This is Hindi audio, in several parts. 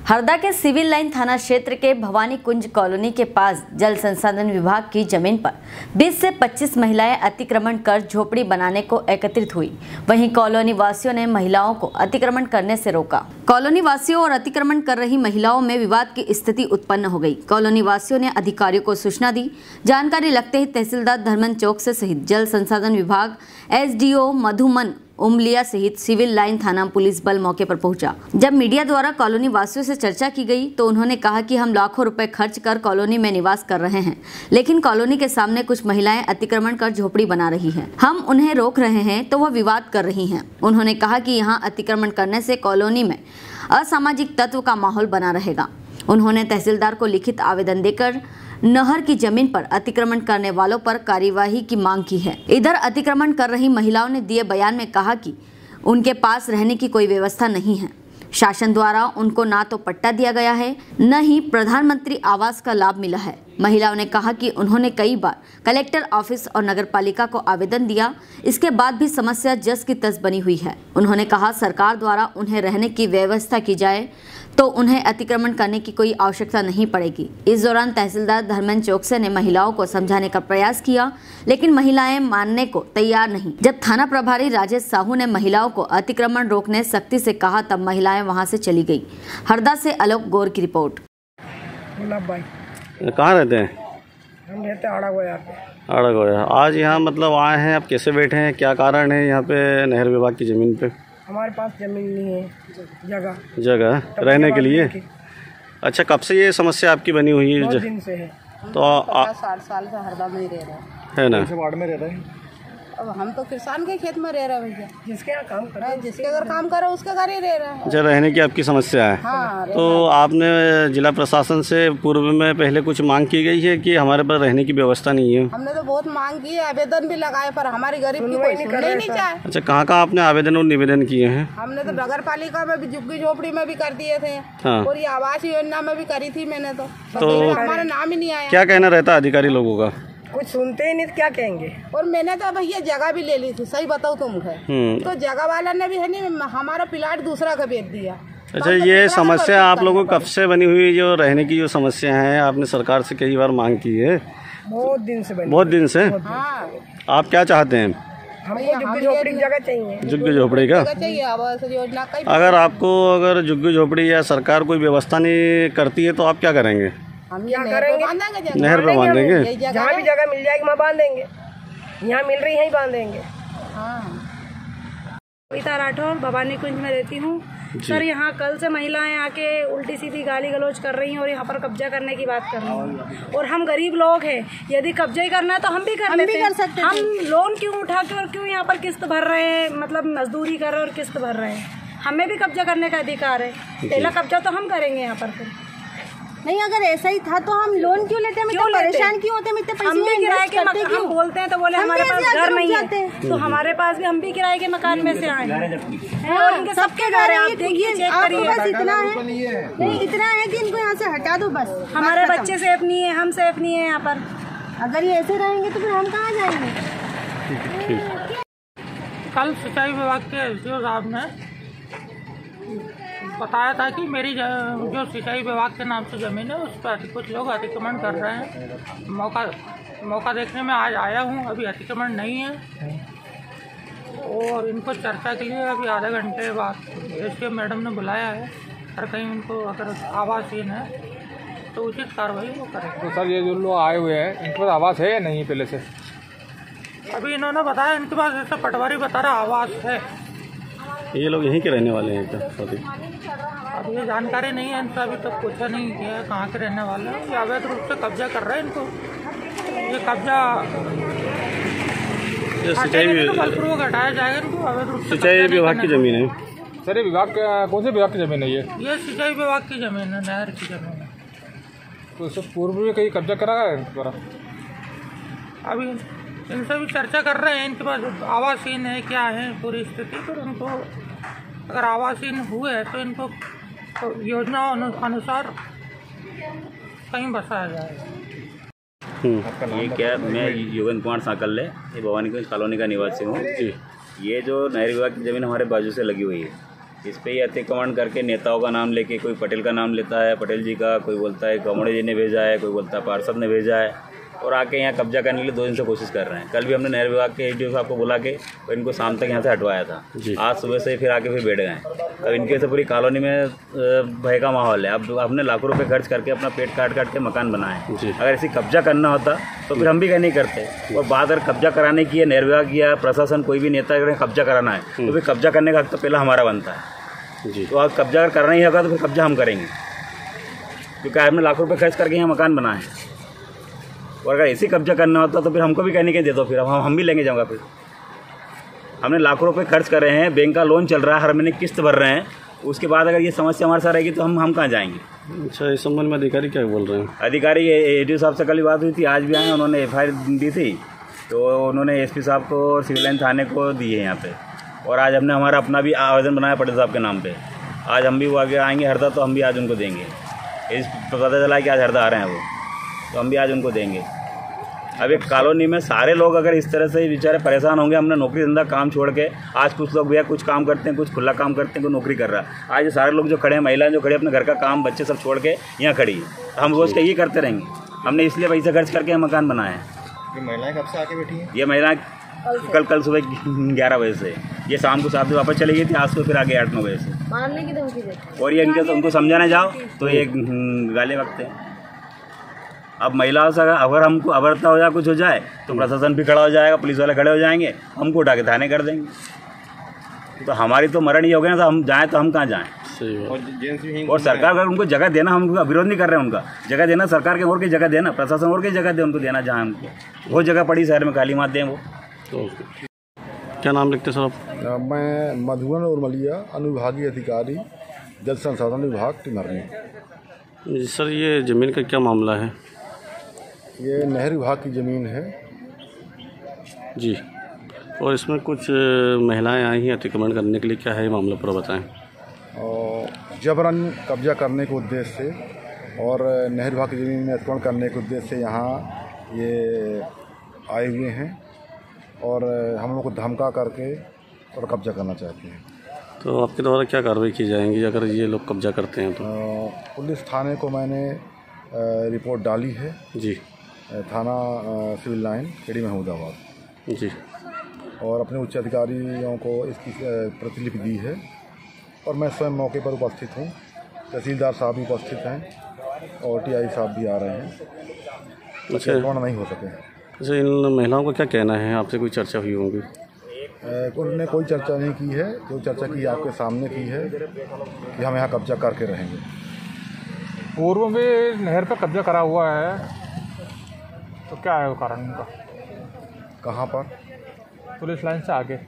हरदा के सिविल लाइन थाना क्षेत्र के भवानी कुंज कॉलोनी के पास जल संसाधन विभाग की जमीन पर 20 से 25 महिलाएं अतिक्रमण कर झोपड़ी बनाने को एकत्रित हुई। वहीं कॉलोनी वासियों ने महिलाओं को अतिक्रमण करने से रोका। कॉलोनी वासियों और अतिक्रमण कर रही महिलाओं में विवाद की स्थिति उत्पन्न हो गई। कॉलोनी वासियों ने अधिकारियों को सूचना दी। जानकारी लगते ही तहसीलदार धर्मन चौक से सहित जल संसाधन विभाग, SDO मधुमन उमलिया सहित सिविल लाइन थाना पुलिस बल मौके पर पहुंचा। जब मीडिया द्वारा कॉलोनी वासियों से चर्चा की गई तो उन्होंने कहा कि हम लाखों रुपए खर्च कर कॉलोनी में निवास कर रहे हैं, लेकिन कॉलोनी के सामने कुछ महिलाएं अतिक्रमण कर झोपड़ी बना रही हैं। हम उन्हें रोक रहे हैं तो वह विवाद कर रही हैं। उन्होंने कहा कि यहां अतिक्रमण करने से कॉलोनी में असामाजिक तत्व का माहौल बना रहेगा। उन्होंने तहसीलदार को लिखित आवेदन देकर नहर की जमीन पर अतिक्रमण करने वालों पर कार्यवाही की मांग की है। इधर अतिक्रमण कर रही महिलाओं ने दिए बयान में कहा कि उनके पास रहने की कोई व्यवस्था नहीं है। शासन द्वारा उनको ना तो पट्टा दिया गया है, न ही प्रधानमंत्री आवास का लाभ मिला है। महिलाओं ने कहा कि उन्होंने कई बार कलेक्टर ऑफिस और नगरपालिका को आवेदन दिया, इसके बाद भी समस्या जस की तस बनी हुई है। उन्होंने कहा सरकार द्वारा उन्हें रहने की व्यवस्था की जाए तो उन्हें अतिक्रमण करने की कोई आवश्यकता नहीं पड़ेगी। इस दौरान तहसीलदार धर्मन चौकसे ने महिलाओं को समझाने का प्रयास किया, लेकिन महिलाएं मानने को तैयार नहीं। जब थाना प्रभारी राजेश साहू ने महिलाओं को अतिक्रमण रोकने सख्ती से कहा तब महिलाएं वहां से चली गई। हरदा से आलोक गौर की रिपोर्ट। कहाँ रहते हैं? हम रहते हैं आड़ागोया पे। आड़ागोया। आज यहाँ मतलब आए हैं, आप कैसे बैठे हैं, क्या कारण है यहाँ पे नहर विभाग की ज़मीन पे? हमारे पास ज़मीन नहीं है, जगह रहने के लिए। अच्छा, कब से ये समस्या आपकी बनी हुई है? 2 दिन से है। तो 60 साल से हरदा में ही रह रहे हैं, है ना? वार्ड में रह रहे हैं। अब हम तो किसान के खेत में रह रहे हैं भैया। जिसके यहाँ काम कर रहे हैं, जिसके अगर काम करे उसके घर ही रह रहे हैं। अच्छा, रहने की आपकी समस्या है। हाँ, तो आपने जिला प्रशासन से पूर्व में पहले कुछ मांग की गई है कि हमारे पास रहने की व्यवस्था नहीं है? हमने तो बहुत मांग की है, आवेदन भी लगाए, पर हमारी गरीब की कोई सुनवाई नहीं चाहे। अच्छा, कहाँ आपने आवेदन और निवेदन किए हैं? हमने तो नगर पालिका में भी, झुग्गी झोपड़ी में भी कर दिए थे। हाँ। और ये आवास योजना में भी करी थी मैंने तो हमारा नाम ही नहीं आया। क्या कहना रहता है अधिकारी लोगों का? कुछ सुनते ही नहीं, क्या कहेंगे। और मैंने तो भैया जगह भी ले ली थी, सही बताऊँ तुमको। तो जगह वाला ने भी है नहीं, हमारा प्लाट दूसरा का बेच दिया। अच्छा, ये समस्या आप लोगों को कब से बनी हुई, जो रहने की जो समस्या है? आपने सरकार से कई बार मांग की है। बहुत दिन से बनी। बहुत दिन से? हाँ। आप क्या चाहते हैं? हमको झुग्गी झोपड़ी की जगह चाहिए। झुग्गी झोपड़ी का चाहिए आवास योजना का। अगर झुग्गी झोपड़ी या सरकार कोई व्यवस्था नहीं करती है तो आप क्या करेंगे? हम क्या करेंगे? नहर पर बांधेंगे। जहाँ भी जगह मिल जाएगी वहाँ बांधेंगे। यहाँ मिल रही है ही बांधेंगे। कविता राठौर भवानी कुंज में रहती हूँ। सर, यहाँ कल से महिलाएं आके उल्टी सीधी गाली गलौज कर रही हैं और यहाँ पर कब्जा करने की बात कर रही हैं। और हम गरीब लोग हैं, यदि कब्जा ही करना है तो हम भी कर लेते हैं। हम लोन क्यों उठा के और क्यों यहाँ पर किस्त भर रहे हैं, मतलब मजदूरी कर रहे हैं और किस्त भर रहे हैं। हमें भी कब्जा करने का अधिकार है। पहला कब्जा तो हम करेंगे यहाँ पर। फिर नहीं, अगर ऐसा ही था तो हम लोन क्यों लेते हैं? क्यों परेशान क्यों होते हैं? इतने पैसे हम भी किराए के मकान, हम बोलते हैं तो बोले हमारे पास घर नहीं है, तो हमारे पास भी, हम भी किराए के मकान में से आए हैं और इनके सबके घर हैं। आप देखिए, चेक करिए। बस इतना है, नहीं इतना है कि इनको यहाँ से हटा दो बस। हमारे बच्चे सेफ नहीं है, हम सेफ नहीं है यहाँ पर। अगर ये ऐसे रहेंगे तो फिर हम कहाँ जाएंगे? कल सिंचाई विभाग के SDO साहब ने बताया था कि मेरी जो सिंचाई विभाग के नाम से ज़मीन है उस पर कुछ लोग अतिक्रमण कर रहे हैं। मौका देखने में आज आया हूँ। अभी अतिक्रमण नहीं है और इनको चर्चा के लिए अभी आधे घंटे बाद SDO मैडम ने बुलाया है। और कहीं उनको अगर आवासहीन है तो उचित कार्रवाई वो करेंगे। तो सर, ये जो लोग आए हुए हैं इनके पास आवास है या नहीं पहले से? अभी इन्होंने बताया इनके पास, ऐसा पटवारी बता रहा आवास है। ये लोग यहीं के रहने वाले हैं क्या? अब ये जानकारी नहीं है इनसे, अभी तक पूछा नहीं किया कहाँ के रहने वाले हैं। ये अवैध रूप से कब्जा कर रहे हैं। इनको ये कब्जा बलपूर्वक हटाया जाएगा। इनको अवैध रूप से सिंचाई विभाग की जमीन है। सर, ये विभाग कौन से विभाग की जमीन है? ये सिंचाई विभाग की जमीन है, नहर की जमीन है। तो इससे पूर्व में कहीं कब्जा करा है द्वारा? अभी इनसे भी चर्चा कर रहे हैं, इनके पास आवासहीन है क्या है पूरी स्थिति। पर उनको अगर आवासहीन हुए तो इनको तो योजना अनुसार कहीं बसाया जाएगा। ये क्या, मैं युगन कुमार सांकल्ले, ये भवानी कुंज कॉलोनी का निवासी हूँ। ये जो नहर विभाग की ज़मीन हमारे बाजू से लगी हुई है, इस पे ही अतिक्रमण करके नेताओं का नाम लेके, कोई पटेल का नाम लेता है, पटेल जी का, कोई बोलता है कमोड़े जी ने भेजा है, कोई बोलता है पार्षद ने भेजा है, और आके यहाँ कब्जा करने के लिए 2 दिन से कोशिश कर रहे हैं। कल भी हमने नहर विभाग के एडीओ साहब को बुला के और इनको शाम तक यहाँ से हटवाया था। आज सुबह से फिर आके फिर बैठ गए। अब इनके से पूरी कॉलोनी में भय का माहौल है। अब हमने लाखों रुपए खर्च करके अपना पेट काट के मकान बनाए। अगर इसी कब्जा करना होता तो फिर हम भी कहीं नहीं करते। और बात अगर कब्जा कराने की है, नहर विभाग या प्रशासन कोई भी नेता अगर कब्जा कराना है तो फिर कब्जा करने का हक तो पहला हमारा बनता है। तो अब कब्जा अगर करना ही होगा तो फिर कब्जा हम करेंगे, क्योंकि हमने लाखों रुपये खर्च करके यहाँ मकान बनाए। और अगर ऐसी कब्जा करना होता तो फिर हमको भी कहने के दे दो, फिर हम भी लेंगे जाऊँगा। फिर हमने लाखों रुपए खर्च कर रहे हैं, बैंक का लोन चल रहा है, हर महीने किस्त भर रहे हैं। उसके बाद अगर ये समस्या हमारे साथ रहेगी तो हम कहाँ जाएंगे। अच्छा, इस संबंध में अधिकारी क्या बोल रहे हैं? अधिकारी एडीओ साहब से कल बात हुई थी, आज भी आए, उन्होंने FIR दी थी, तो उन्होंने SP साहब को और सिविल लाइन थाने को दिए यहाँ पे। और आज हमने हमारा अपना भी आवेदन बनाया पटेल साहब के नाम पे। आज हम भी वो आगे आएंगे हरदा, तो हम भी आज उनको देंगे। इस पता चला कि आज हरदा आ रहे हैं वो, तो हम भी आज उनको देंगे। अब एक कॉलोनी में सारे लोग अगर इस तरह से बेचारे परेशान होंगे, हमने नौकरी धंधा काम छोड़ के, आज कुछ लोग भैया कुछ काम करते हैं, कुछ खुला काम करते हैं, कोई नौकरी कर रहा है। आज ये सारे लोग जो खड़े हैं, महिलाएं जो खड़े अपने घर का काम बच्चे सब छोड़ के यहाँ खड़ी है, हम रोज़ का ये करते रहेंगे। हमने इसलिए पैसा खर्च करके मकान बनाए हैं। ये महिलाएं कब से आके बैठी हैं? ये महिलाएं कल सुबह 11 बजे से, ये शाम को 7 बजे वापस चली गई थी, आज को फिर आगे 8-9 बजे से मारने की धमकी देते। और ये इनके उनको समझाने जाओ तो ये गाली बकते हैं। अब महिलाओं से अगर हमको अभद्रता हो जाए, कुछ हो जाए, तो प्रशासन भी खड़ा हो जाएगा, पुलिस वाले खड़े हो जाएंगे, हमको उठा के थाने कर देंगे। तो हमारी तो मरण ही हो गया ना, तो हम जाएँ तो हम कहाँ जाएँ। और सरकार अगर उनको जगह देना, हम उनका विरोध नहीं कर रहे हैं, उनका जगह देना, सरकार के और की जगह देना, प्रशासन और की जगह दे उनको देना, जहाँ हमको वो जगह पड़ी शहर में खाली मत दें वो। तो क्या नाम लिखते सर आप? मैं मधुबन उर्मलिया, अनुविभागीय अधिकारी, जल संसाधन विभाग, टिमरनी। सर, ये ज़मीन का क्या मामला है? ये नहर विभाग की ज़मीन है जी, और इसमें कुछ महिलाएं आई हैं अतिक्रमण करने के लिए, क्या है ये मामला पूरा बताएं। और जबरन कब्जा करने के उद्देश्य से और नहर विभाग की ज़मीन में अतिक्रमण करने के उद्देश्य से यहाँ ये आए हुए हैं और हम लोग को धमका करके और कब्जा करना चाहते हैं। तो आपके द्वारा क्या कार्रवाई की जाएंगी अगर ये लोग कब्जा करते हैं? तो पुलिस थाने को मैंने रिपोर्ट डाली है जी, थाना सिविल लाइन खेड़ी महमूदाबाद जी, और अपने उच्च अधिकारियों को इसकी प्रतिलिपि दी है। और मैं स्वयं मौके पर उपस्थित हूँ, तहसीलदार साहब भी उपस्थित हैं और TI साहब भी आ रहे हैं। अच्छा, नहीं हो सके। अच्छा, इन महिलाओं को क्या कहना है? आपसे कोई चर्चा हुई होगी? उन्होंने कोई चर्चा नहीं की है, जो चर्चा की आपके सामने की है कि हम यहाँ कब्जा करके रहेंगे। पूर्व में नहर पर कब्जा करा हुआ है, तो क्या है वो कारण उनका? कहाँ पर? पुलिस लाइन से आगे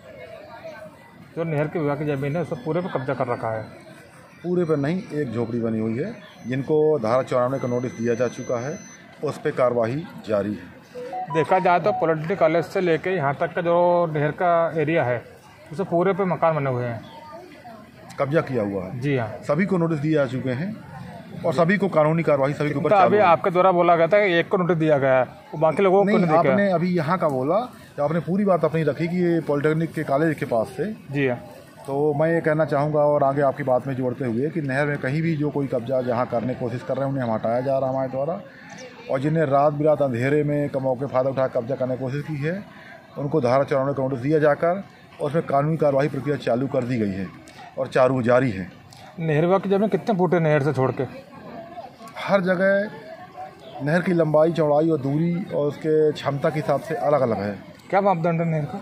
जो नहर के विभाग की ज़मीन है उसको पूरे पर कब्जा कर रखा है। पूरे पर नहीं, एक झोपड़ी बनी हुई है जिनको धारा 94 का नोटिस दिया जा चुका है, उस पर कार्रवाई जारी है। देखा जाए तो पॉलिटेक्निक कॉलेज से लेके यहाँ तक का जो नहर का एरिया है उसे पूरे पे मकान बने हुए हैं, कब्जा किया हुआ है। जी हाँ, सभी को नोटिस दिए जा चुके हैं और सभी को कानूनी कार्रवाई सभी के ऊपर अभी आपके द्वारा बोला गया था कि एक को नोटिस दिया गया है, वो बाकी लोगों को नहीं दिया। आपने अभी यहाँ का बोला, आपने पूरी बात अपनी रखी कि ये पॉलिटेक्निक के कॉलेज के पास से। जी हाँ, तो मैं ये कहना चाहूँगा और आगे आपकी बात में जोड़ते हुए कि नहर में कहीं भी जो कोई कब्जा जहाँ करने की कोशिश कर रहे हैं उन्हें हटाया जा रहा है हमारे द्वारा, और जिन्हें रात बिरात अंधेरे में मौके फ़ायदा उठा कब्जा करने की कोशिश की है उनको धारा 94 का नोटिस दिया जाकर और उसमें कानूनी कार्रवाई प्रक्रिया चालू कर दी गई है और चालू जारी है। नहर विभाग की जमीन कितने फुट है नहर से छोड़ के? हर जगह नहर की लंबाई, चौड़ाई और दूरी और उसके क्षमता के हिसाब से अलग अलग है। क्या मापदंड है नहर का?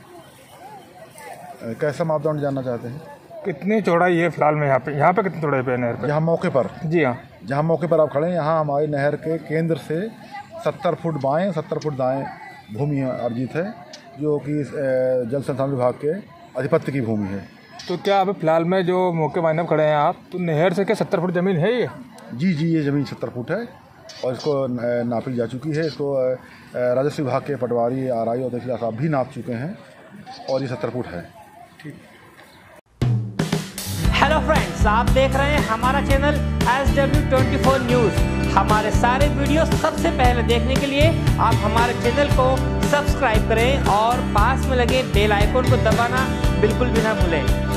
कैसा मापदंड जानना चाहते हैं? कितनी चौड़ाई है फिलहाल में यहाँ पे कितनी चौड़ाई पे है नहर पे? यहाँ मौके पर? जी हाँ, जहाँ मौके पर आप खड़े हैं यहाँ हमारी नहर के केंद्र से 70 फुट बाएँ 70 फुट दाएँ भूमि अर्जित है, जो कि जल संसाधन विभाग के आधिपत्य की भूमि है। तो क्या अभी फिलहाल में जो मौके मायने खड़े हैं आप, तो नहर से क्या 70 फुट ज़मीन है ये? जी, ये ज़मीन 70 फुट है और इसको नापी जा चुकी है। इसको राजस्व विभाग के पटवारी, RI और तहसीलदार साहब भी नाप चुके हैं और ये 70 फुट है। ठीक। हेलो फ्रेंड्स, आप देख रहे हैं हमारा चैनल SW24 न्यूज़। हमारे सारे वीडियो सबसे पहले देखने के लिए आप हमारे चैनल को सब्सक्राइब करें और पास में लगे बेल आइकन को दबाना बिल्कुल भी ना भूलें।